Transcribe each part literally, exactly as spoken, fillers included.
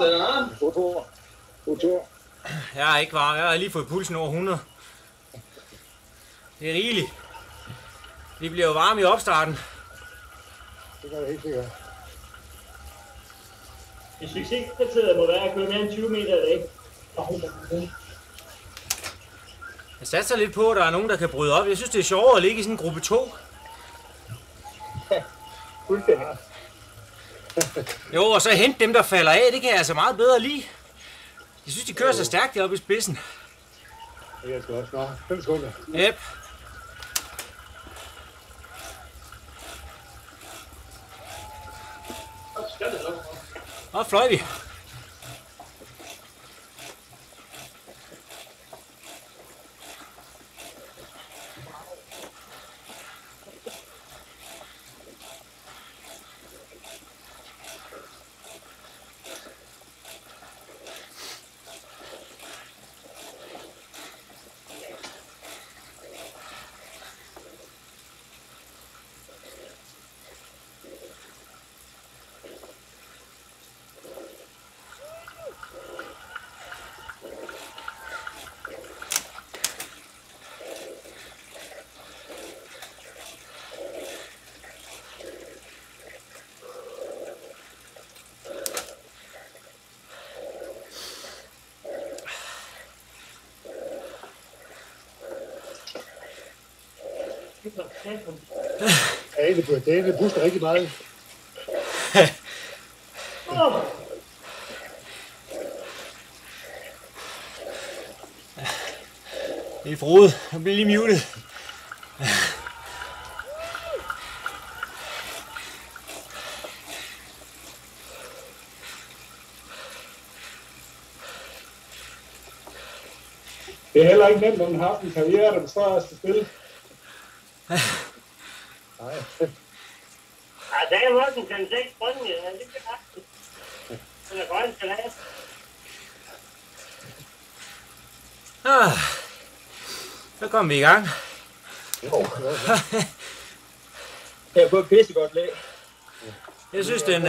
Søren. God tur. God tur. Jeg er ikke varm. Jeg har lige fået pulsen over hundrede. Det er rigeligt. Vi bliver jo varme i opstarten. Det gør det helt sikkert. Det succeskriteriet må være at køre mere end tyve meter i dag. Jeg satser lidt på, at der er nogen, der kan bryde op. Jeg synes, det er sjovere at ligge i sådan en gruppe to. Fuldstændig. Jo, og så hente dem, der falder af. Det kan jeg altså meget bedre lide. Jeg synes, de kører så stærkt deroppe i spidsen. Det er sgu også. Nå, fem sekunder. Yep. Og fløj vi. Ja, det burde det. Det puster rigtig meget. Det er Frode. Han bliver lige muted. Det er heller ikke nemt, når man har haft en karriere, der består af at spille. Nej. Ej, der er også en fem seks spring, ja. Det kan faktisk. Den er grøn salat. Ah, så kom vi i gang. Jeg har fået pissegodt læg. Jeg synes, den... Uh...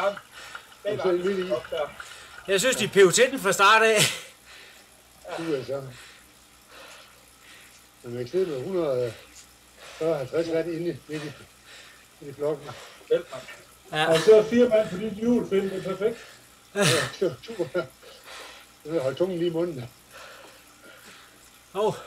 Jeg synes, de pev til den fra start af. Du er så. Men man kan sidde med et hundrede og halvtreds watt inde i, midt i, i flokken. Ja. Og så er fire mand på dit hjul, Finn. Det er perfekt. Ja, det er super. Du vil holde tungen lige i munden. Åh. Oh.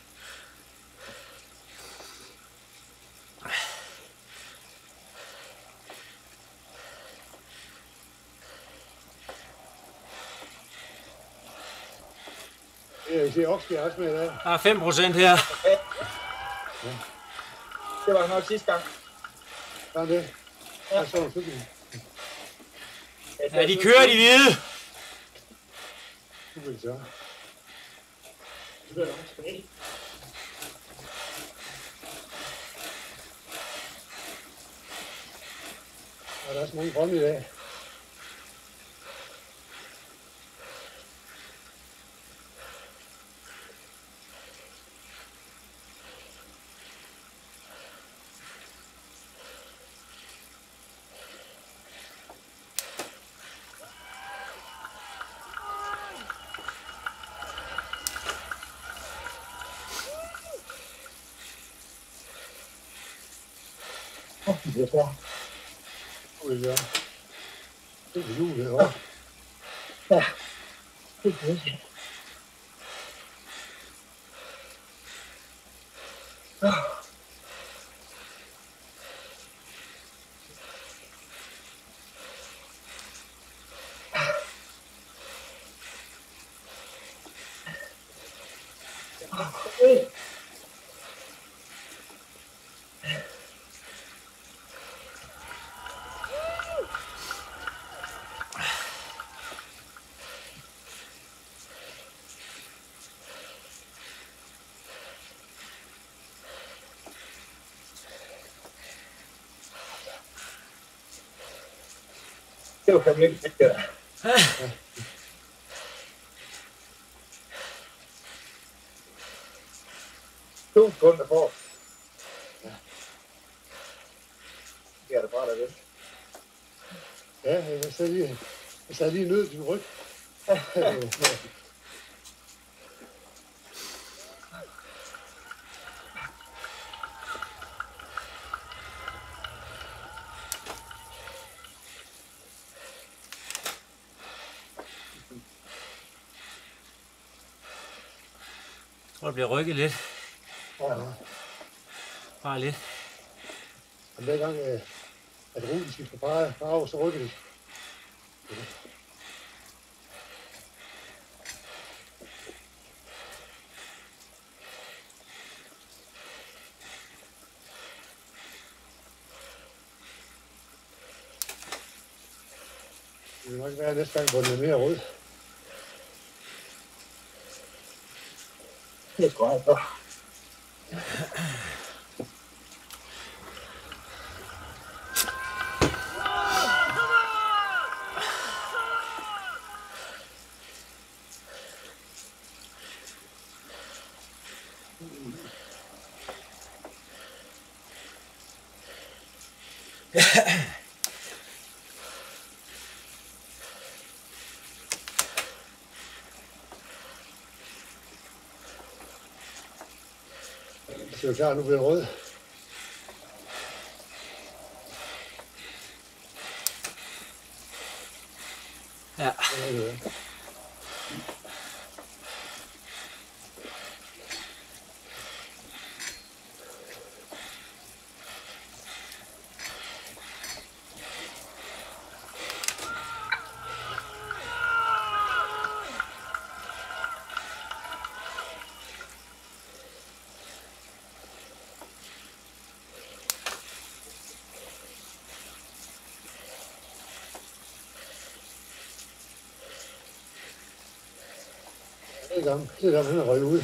Jeg ser Oxby også med i dag. Der er fem procent her. Okay. Ja. Det var nok sidste gang. Der er det. Ja. Så ja, de kører de hvide. Du vil så. Det bliver nok tilbage. Og der er også mange grønne i dag. Det er så. Det er det er julet også. Ja. Det er det. Okay. Det var fandme ikke fedt, det der. To sekunder på. Ja. Det er det bare, der vil. Ja, jeg vil så lige Jeg sad lige ned til din ryg. Jeg tror, det bliver rykket lidt. Ja. Bare lidt. Og hver gang, at ruden skifter farve, farve, så rykker det. Det vil nok være næste gang, hvor den er mere rød. Det tror jeg så. Det er klar, nu bliver det rød. Ja. Ja. Det er gammel. Det er gammel, han er røget ud.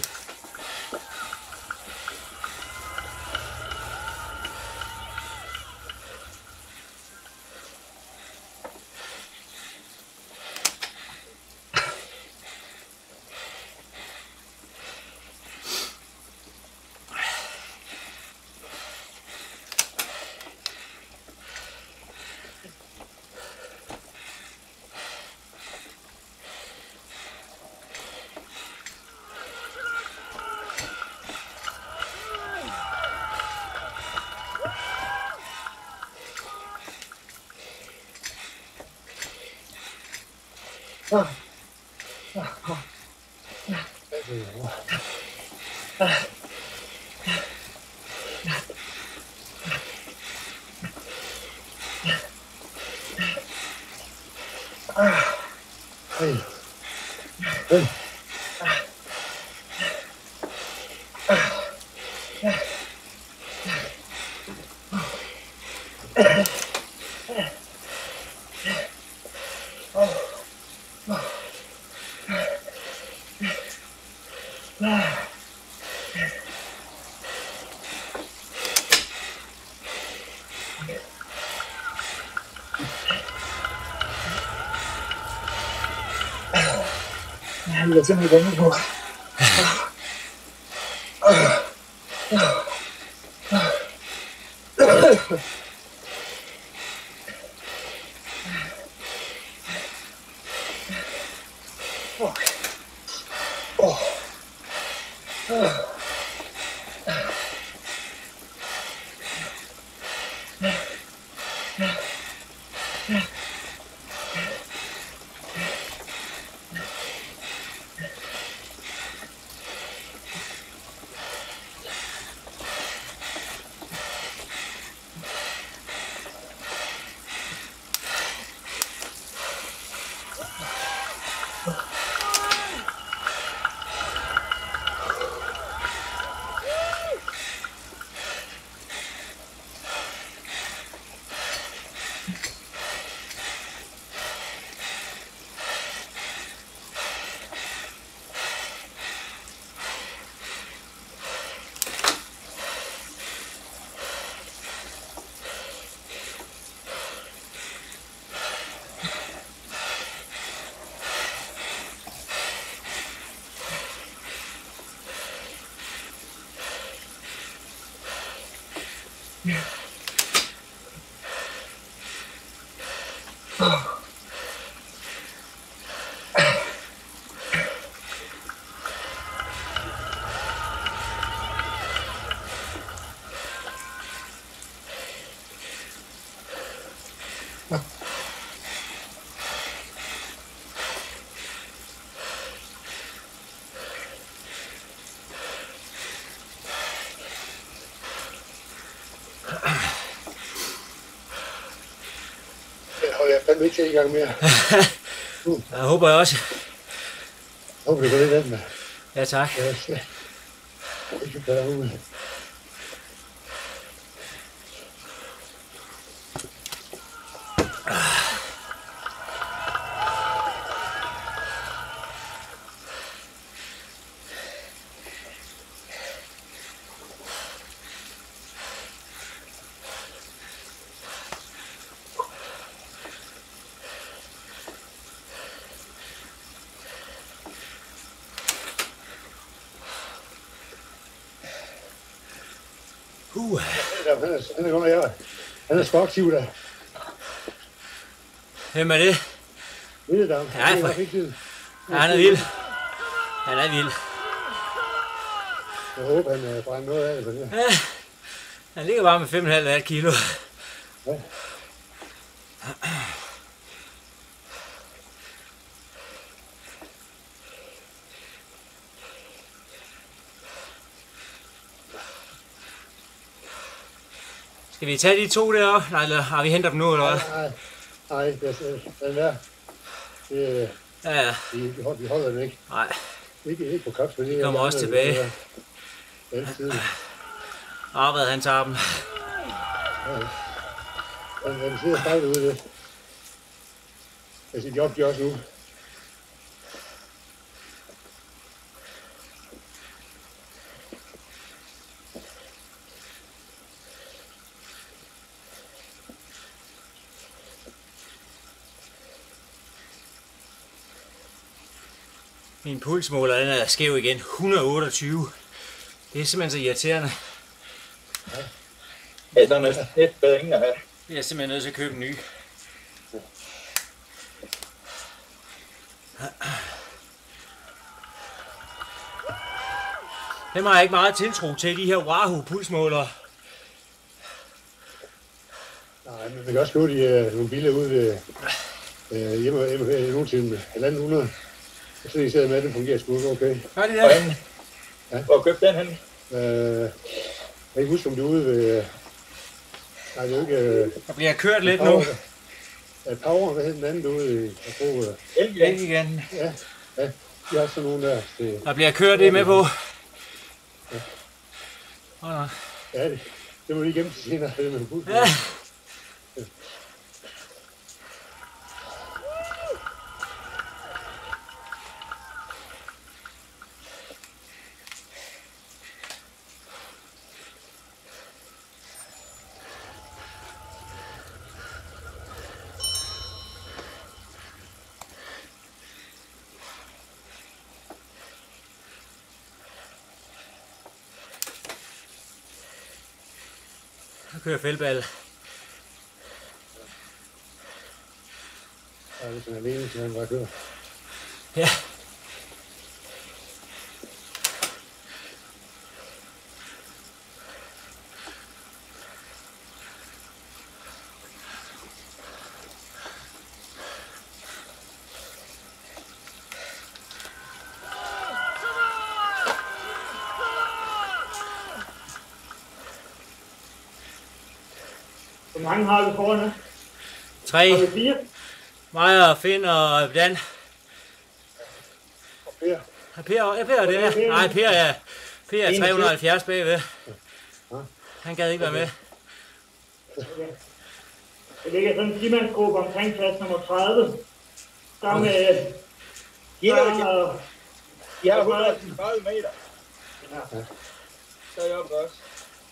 Ah. Ah. Ah. Ah. Ah. Hey. Hey. Jeg er simpelthen gammel på. fandme ikke se i gang mere. Jeg håber jeg også. Jeg håber, det går lidt af med. Ja, tak. Ja, det kan være ud. Uh. Han er, han er godt nok, jeg. Han er sgu aktiv der. Hvem er det? Lilledam. Ja, for... ja, han er vild. Han er vild. Jeg håber, han uh, brænder noget af det for det. Ja, han ligger bare med fem komma fem kilo. Ja. Skal vi tage de to deroppe? Nej, eller har vi hentet dem nu, eller hvad? Nej, nej, nej, den der. Det, Ja, ja. vi, vi, holder, vi holder den ikke. Nej, Ikke, ikke på kaps, for det de kommer også tilbage. Altid. Arvad, han tager dem. Ja, den, den sidder fejl ude det. Altså, job de også nu. Min pulsmåler, den er skæv igen. et hundrede og otteogtyve. Det er simpelthen så irriterende. Ja, den er lidt bedre end at have. Jeg er simpelthen nødt til at købe en ny. Dem har jeg ikke meget tiltro til, de her Wahoo pulsmålere. Nej, men man kan også købe de, uh, nogle biler ude ved, uh, hjemme, hjemme nogen til halvanden hundrede. Og så især med, at det fungerer sgu ikke okay. Gør de Og det? han, Ja. hvor købte den hen? Uh, jeg kan ikke huske, om det er ude ved... Nej, det er jo ikke... Uh, Der bliver kørt lidt nu. Ja, Power, hvad hed den anden derude? Jeg tror, uh, Elgigan. Ikke igen. ja, ja, de har sådan nogle der. Det, Der bliver kørt, det er med på. Åh, nej. ja, det, det må vi lige gemme til senere. Det med en Ja. Nu kører fældball. Ja, hvis han er alene, så han bare kører. Ja. Hvor mange har vi foran her? Tre. Har vi fire? Mig og Finn og Dan. Og Per, Er Per, er Per er det her? Nej, Per er, Per er tre hundrede og halvfjerds bagved. Han gad ikke være med. Det ligger sådan en timandsgruppe omkring plads nummer tredive. Der med... De Der har, er... de har et hundrede og tredive meter. Ja. Så er jeg oppe også.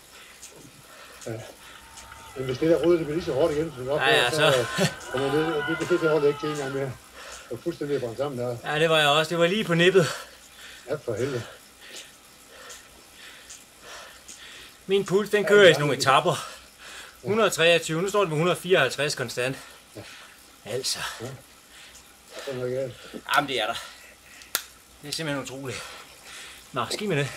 men hvis det der røde, det bliver lige så hårdt igen, så det Ja, ja, så. så det, det, det, det, det holder ikke til en gang mere. Det var fuldstændig brændt sammen der. Ja, det var jeg også. Det var lige på nippet. Ja, for helvede. Min puls, den kører i sådan nogle etapper. et hundrede og treogtyve, nu står det med et hundrede og fireoghalvtreds konstant. Altså. Så er noget galt. Jamen, det er der. Det er simpelthen utroligt. Nå, skidt med det.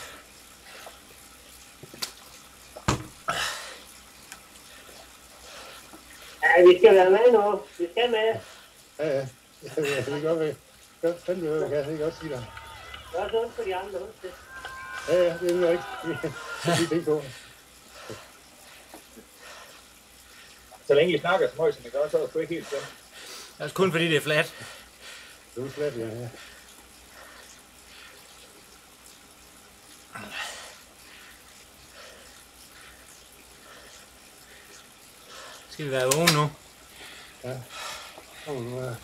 Ja, vi skal være med nu. Vi skal med. Ja, ja. Ja, ja, det kan godt være. Gør fandme noget, kan jeg ikke også sige dig. Det er også ondt for de andre. Husk det. Ja, ja, det er jo ikke. Det skal vi tænke på. Så længe I snakker så højt, som I gør, så er det sgu ikke helt slemt. Altså kun fordi det er fladt. Det er fladt, ja. ja. Skal vi være vågne nu? Ja. Kommer nu her.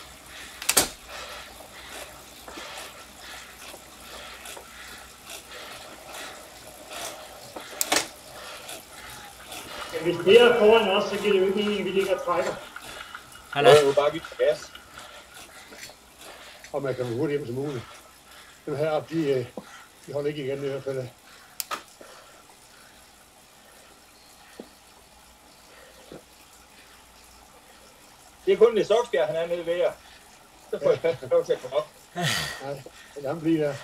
Ja, hvis det er foran os, så giver det jo ikke mening, at vi ligger og trækker. Han Det er. er jo bare givet gas. Og man kan hurtigt hjem som muligt. Dem heroppe, de, øh, de holder ikke igen i hvert fald. Det er kun det Soksbjerg, han er nede ved jer. Så får jeg fast lov til at komme op. Nej, så kan blive der.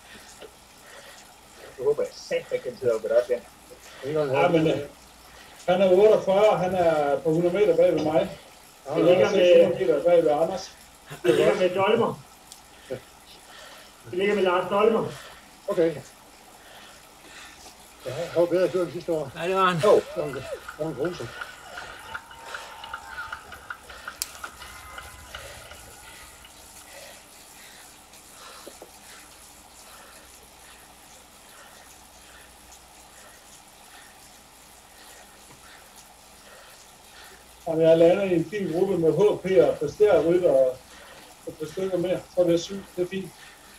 Jeg håber, jeg sagde, at jeg kan sidde oppe der igen. Det er Ja, men øh, han er otteogfyrre, han er på hundrede meter bag ved mig. Ja, Det ja, ligger seks hundrede meter bag ved Anders. Det ligger med Dolmer. Det ligger med Lars Dolmer. Okay. Ja, han var bedre at køre end sidste år. Nej, det var han. Jo, Det var en, det var en gruse. Og jeg lander i en fin gruppe med H P og præsterer rytter og et par stykker mere. Så er det sygt, det er fint.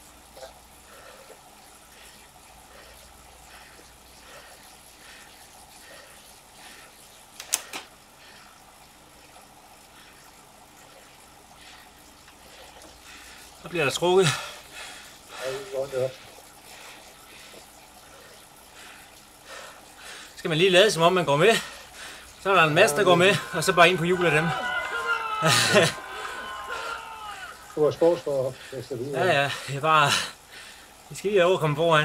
Så bliver der trukket. Ja, det er godt, det også. Skal man lige lade som om man går med. Så er der en masse, der går med, og så bare ind på hjul af dem. Det var sports for at sætte ud. Ja, ja, det er bare... Vi skal lige over komme foran.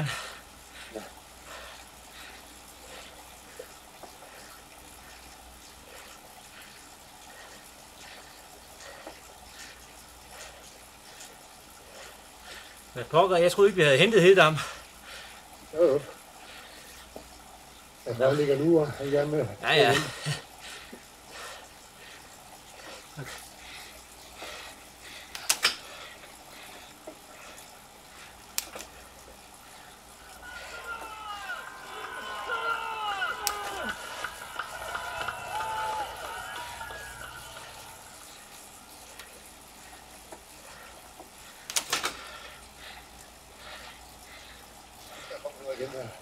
Hvad pokker, jeg troede ikke, vi havde hentet Hedam. Jo, jo. Altså, der ligger nu, og han er gerne med. Ja, ja. Der kommer noget igen der.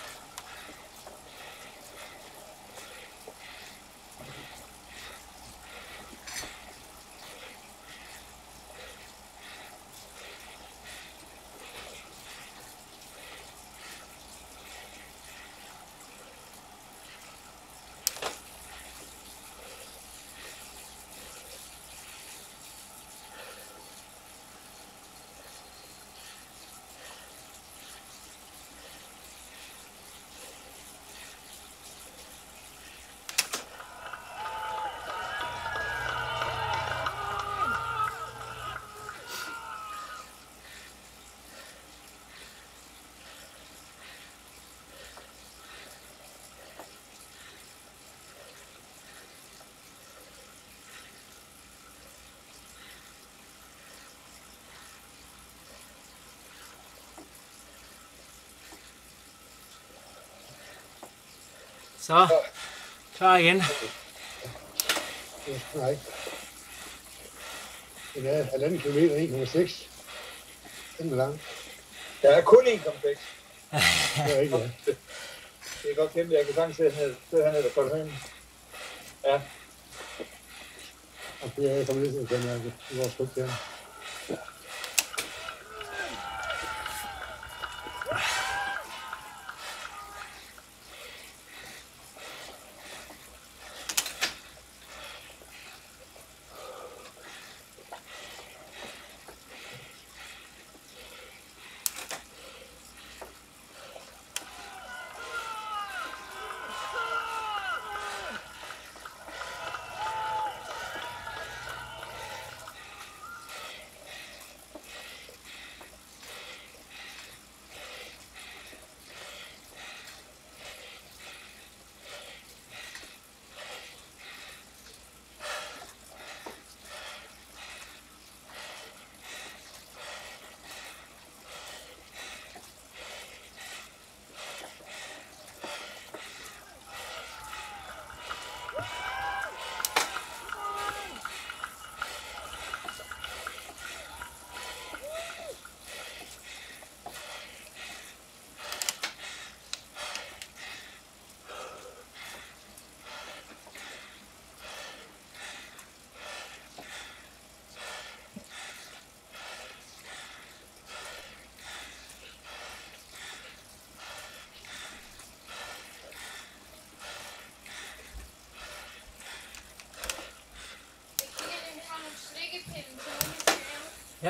Så, klar igen. Nej. Det er halvanden kilometer, en komma seks. Den er lang. der er kun en komma seks. Det er ikke, ja. Det er godt kæmpe, jeg kan sagtens sidde hernede, sidde hernede og kolde hende. Ja, Og det er kommet lidt til den her, i vores skub der. Ja.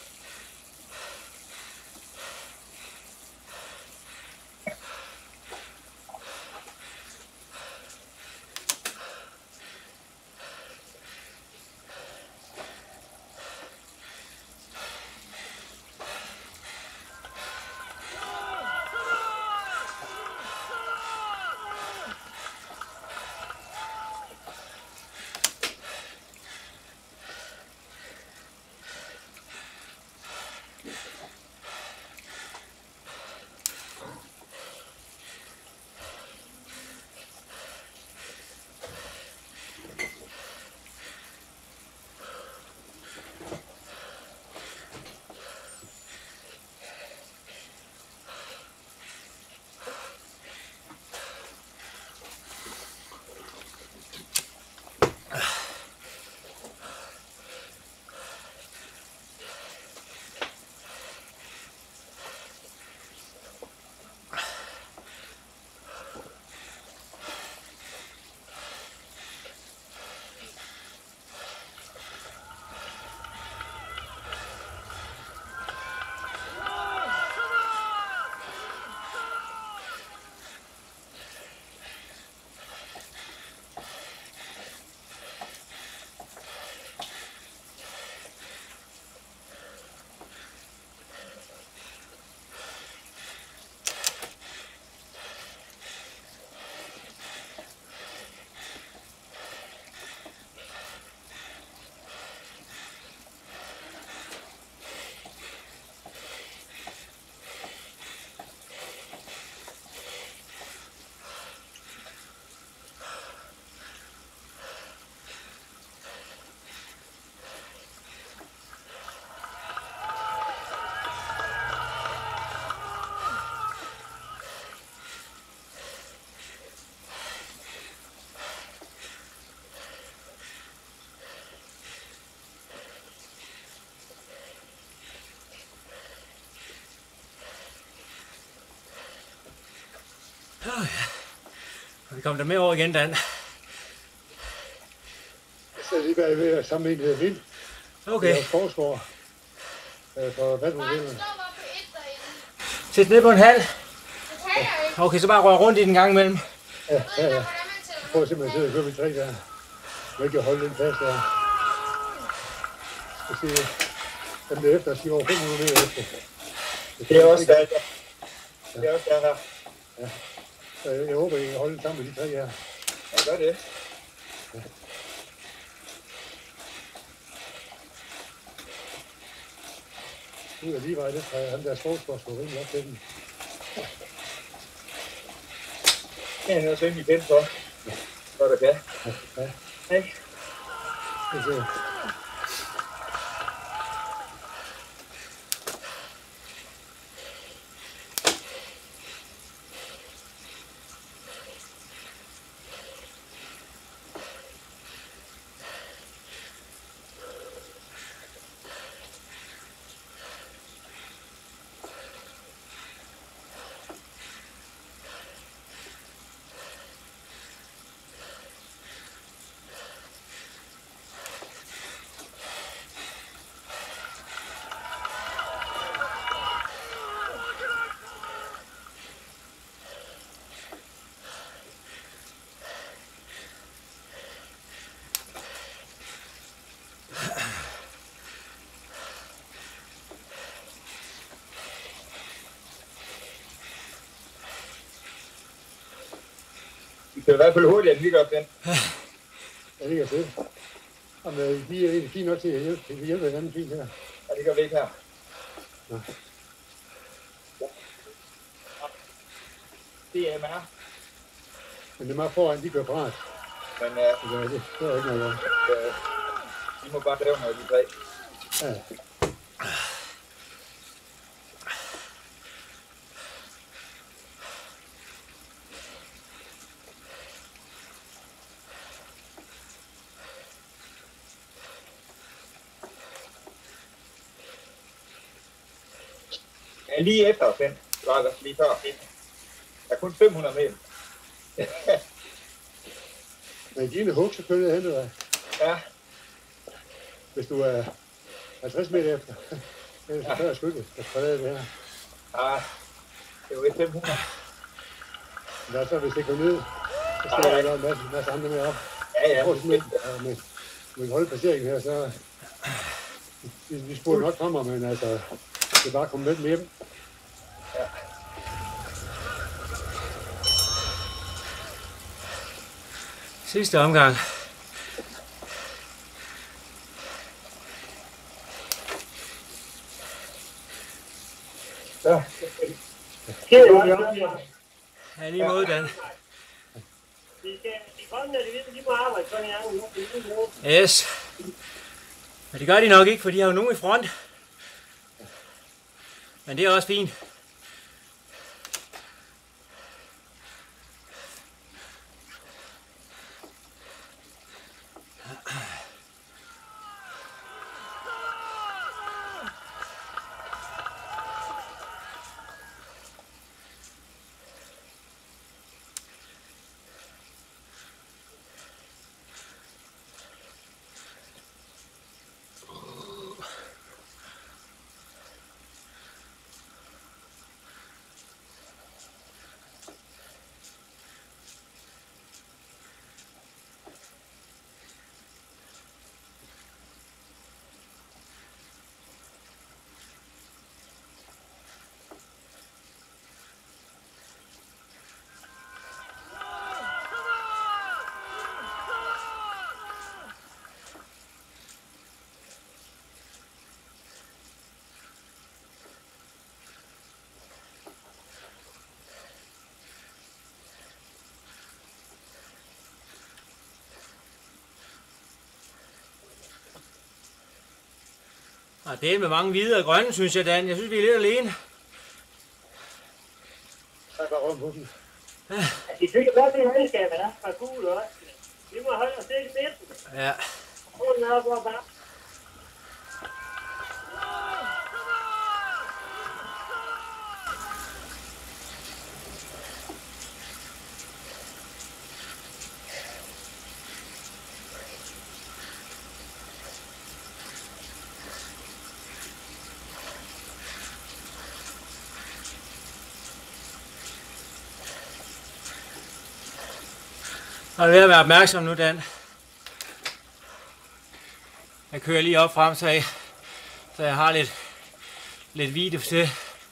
Oh, ja. Vi kommer der med over igen, Dan. Jeg sidder lige bagved og sammen med en hedder Vind. Okay. Jeg er forskår øh, for badminton. Sæt ned på en halv. Det kan jeg ikke. Okay, så bare rør rundt i den gang imellem. Ja, ja, ja. Hvordan man tæller. Prøv at simpelthen sidde og køre med tre der. Du ikke holde den fast der. Jeg siger, dem der efter, siger over fem hundrede meter efter. Det er også der. Det er også der her. Ja. Så jeg, jeg håber, I kan holde sammen med de tre her. Ja, gør det. Ja. Ud af lige vej, det har han der sportsboss på rimelig op til den. Det er noget sådan, I kendt for. Hvad der kan. Ja. Hej. Det ser. Vi kan i hvert fald hurtigt, at vi gør den. Ja, det kan jeg se. Om øh, de er egentlig fint nok til at hjælpe, vi hjælper hinanden fint her. Ja, det gør vi ikke her. Nå. Det er M R. Men det er meget foran, de gør bræt. Men uh, Det er det. Det er ikke noget godt. uh, de må bare lave noget, de tre. Ja. Ja, lige efter den. Var der lige før. Der er kun fem hundrede meter. Men dine hug selvfølgelig henter dig, Ja, hvis du er halvtreds meter efter. Det er så før skyldet, der forlader det her. Ah, det er jo et fem hundrede. Der er så, hvis det går ned, så skal jeg lave en masse, masse andre med op. Ja, ja. Jeg tror simpelthen, at med, med holde placeringen her, så vi, vi spurgte nok kommer, men altså, det er bare at komme med hjem. Ja. Sidste omgang. Ja. Det er jo også. Ja, lige måde, Dan. Vi skal, de kommende, de må arbejde sådan en gang nu. Yes. Men det gør de nok ikke, for de har jo nogen i front. Men det er også fint. Og det er med mange hvide og grønne, synes jeg, Dan. Jeg synes, vi er lidt alene. Så er der rundt på dem. De synes godt, det er mandskabet, der er fra gul også. Vi må holde os lidt i midten. Ja. Hun er op og bare. Og det er ved at være opmærksom nu, Dan. Jeg kører lige op frem, så jeg, så jeg har lidt, lidt video til.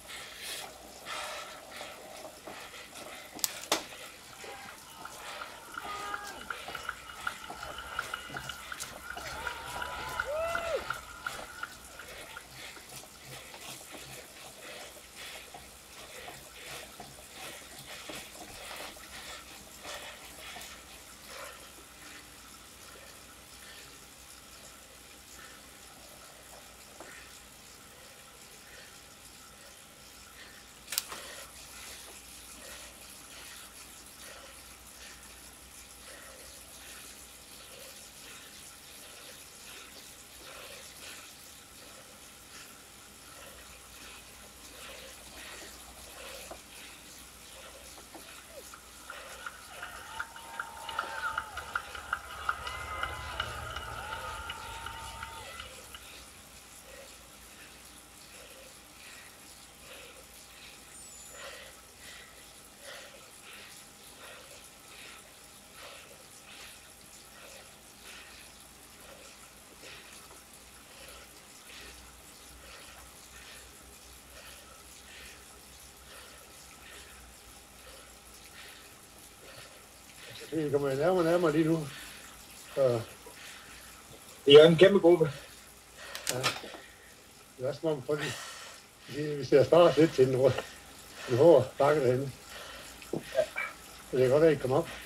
Vi kommer nærmere og nærmere lige nu. Så, Det er en kæmpe gruppe. ja, det er som om folk, de, vi ser starte lidt til den, rød, den hårde bakke derhenne. Ja. Så det er godt, at I kommer op.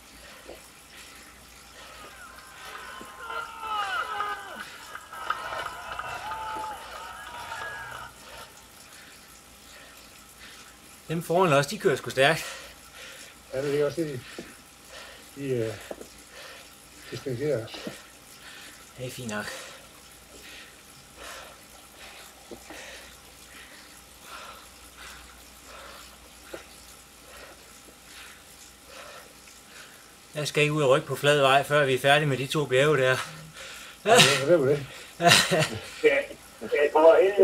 Dem foran os, de kører sgu stærkt. Ja, det ligger også i. De uh, distancerer os. Det er fint nok. Jeg skal ikke ud og rykke på flad vej, før vi er færdige med de to bjerge der. Ja, det er det. Det,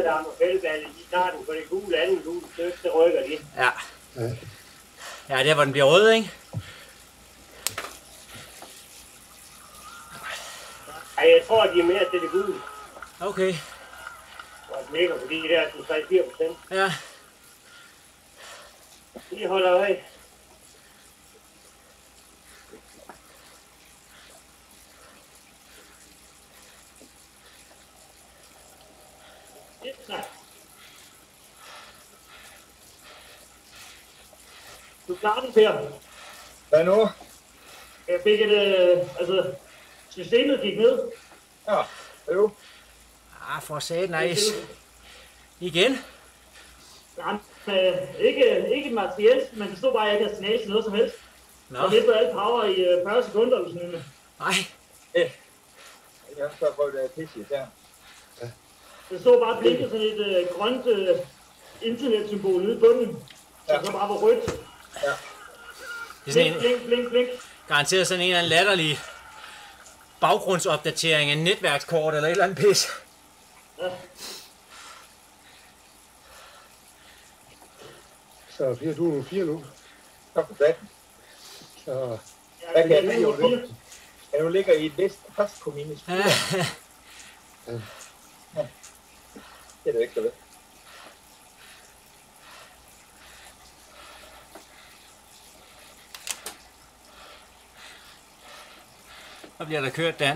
der er med fældeballe, de tager den på det gule anden gule stykke, så rykker de. Ja. Ja. Ja, der hvor den bliver rød, ikke? Ej, jeg tror, de er mere til det gule. Okay. Og den ligger på de der tre til fire procent. Ja. De holder af. Du klarer den, Per. Hvad nu? Jeg fik et, øh, altså, systemet gik ned. Ja, jo. Ah, for sat, nice. Igen? Jamen, øh, ikke, ikke materielt, men det stod bare, at jeg ikke havde snage noget som helst. Nå. Og mistede alt power i øh, fyrre sekunder, eller sådan noget. Nej. Jeg har så prøvet at pisse der. Det stod bare blinket sådan et øh, grønt øh, internetsymbol nede i bunden. Ja. Så så bare var rødt. Ja. Det er sådan Blink, en, blink, blink, blink. garanteret sådan en eller anden latterlig baggrundsopdatering af netværkskort eller et eller andet pis. Ja. Så bliver du nummer fire nu. Så for satan. Så Hvad kan jeg det lide er over det? Ja, du ligger i et vist postkommune. Ja. Det er det ikke, så ved. Så bliver der kørt, Dan.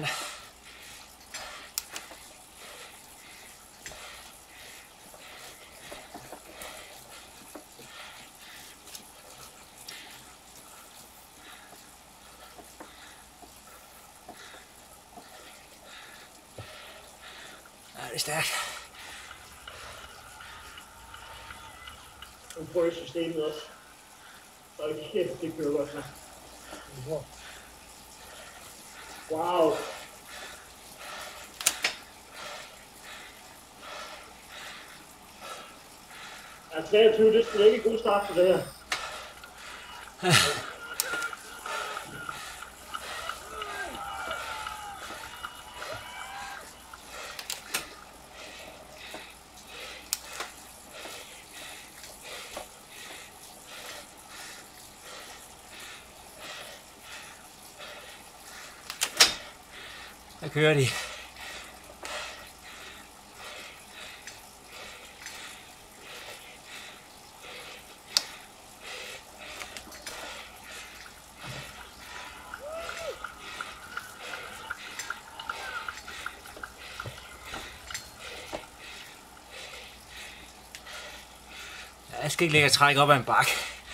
Ja, det er stærkt. Nu prøver systemet også. Så er det kæft, det kører godt, man. Wow. Ja, treogtyve, det skulle ikke en god start på det her. Der kører de. Jeg skal ikke ligge og trække op ad en bakke.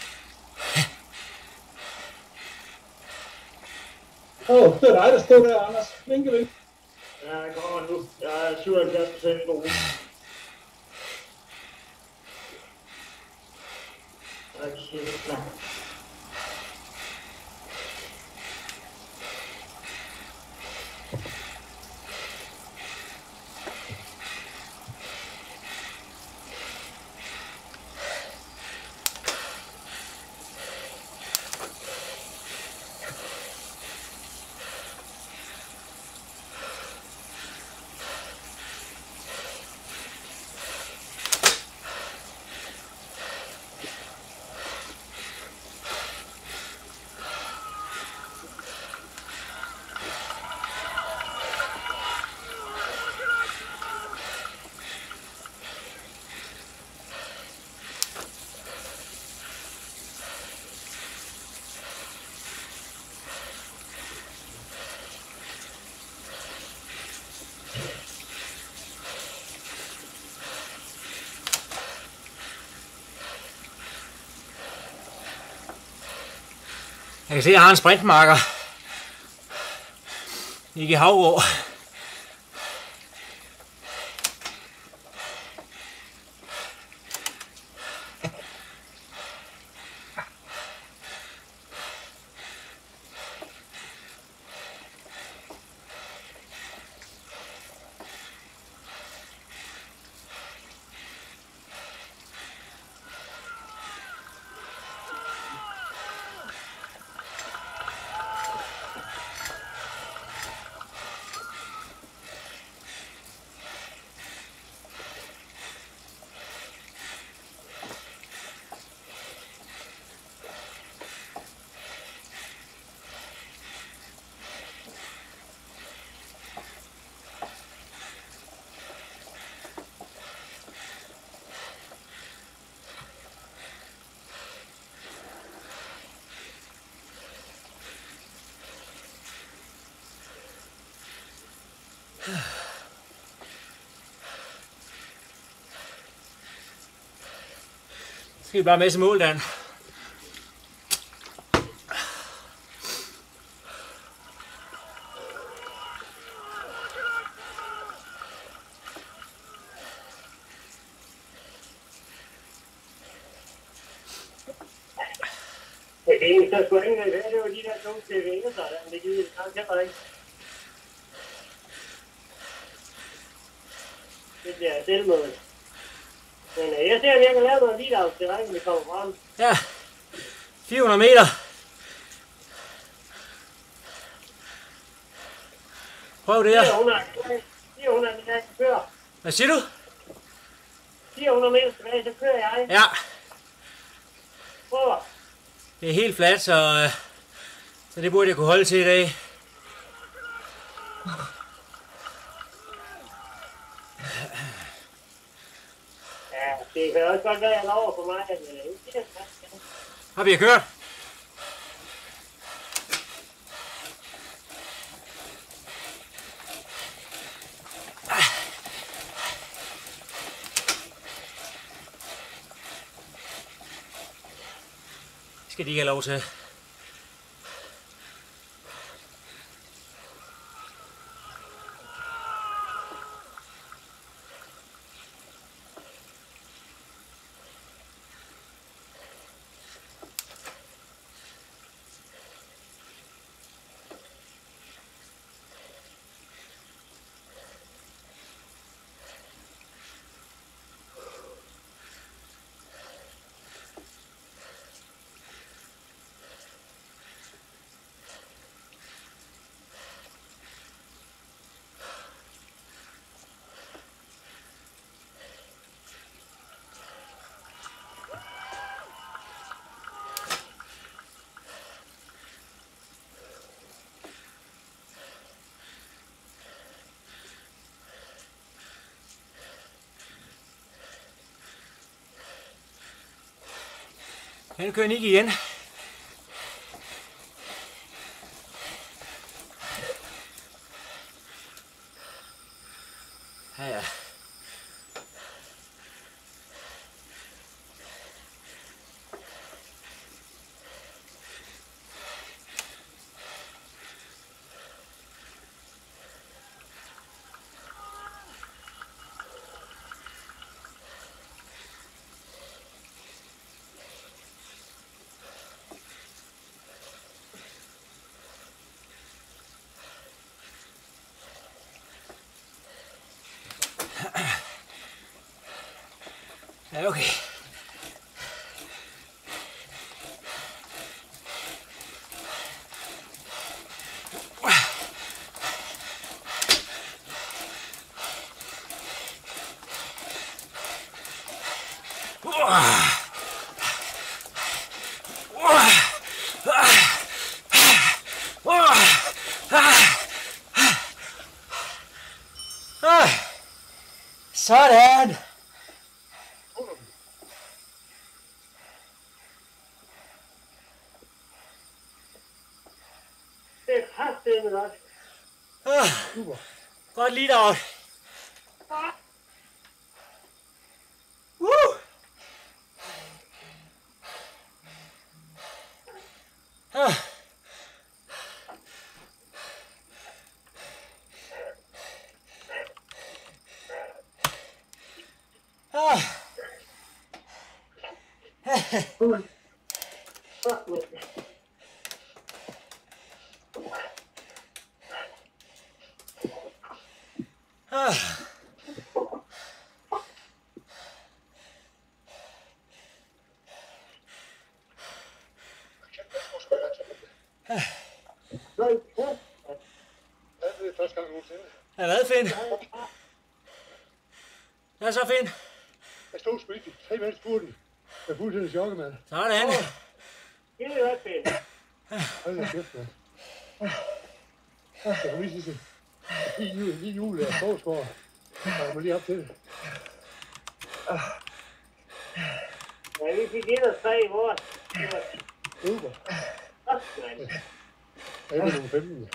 Åh, oh, det er dig, der står der, Anders. Vinke, vinke. Ja, jeg kommer nu. Jeg er syvoghalvfjerds procent på ugen. Okay, klar. Jeg kan se, at jeg har en sprintmarker. Ikke i Havrå. Skal vi bare med til mål, Dan? Det eneste, der skulle ikke være, det var de der to til vinger, så der, det gider jeg kæmper ikke. Det bliver selvmålet. Men øh, jeg ser, at jeg kan lave noget lige af terræn, vi kommer frem. Ja, fire hundrede meter. Prøv det her. fire hundrede, fire hundrede meter, jeg kører. Hvad siger du? fire hundrede meter tilbage, så kører jeg. Ja, Prøv. det er helt fladt, så, øh, så det burde jeg kunne holde til i dag. Ja, det kan også godt være, at jeg lover for mig, at det er ikke Har vi kørt? Skal de ikke have lov til? Ja, nu kører Nick igen. Ja, ja. Ja, okay. Sådan! Det er kraftigt nok. Ah, godt lige deroppe. Woo! Ah. Ah. Fuck me. Ah. Nej, ja. Det er første gang nogensinde. Er det Finn? Hvad så, Finn? Jeg stod sgu ikke tre mænd spurgte. Jeg er fuldstændig chokket, mand. Sådan. Det er godt, Ben. Hold da kæft, mand. Jeg kunne lige sige, lige jul, lige jul er Forsgaard. Jeg må lige op til det. Ja, vi fik et og tre i vores. Det var Super. godt, mand. Jeg er nummer femten.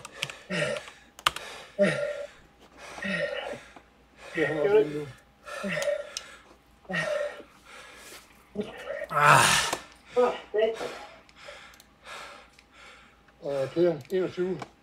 Det har han også nu. Ah, Åh, det er Og Per enogtyve.